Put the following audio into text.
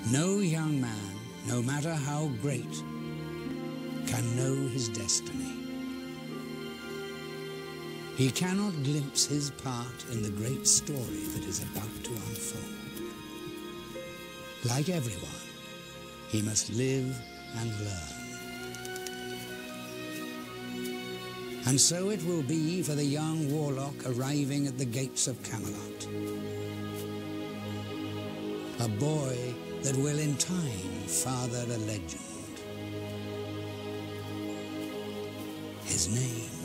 No young man, no matter how great, can know his destiny. He cannot glimpse his part in the great story that is about to unfold. Like everyone, he must live and learn. And so it will be for the young warlock arriving at the gates of Camelot. A boy that will in time father a legend. His name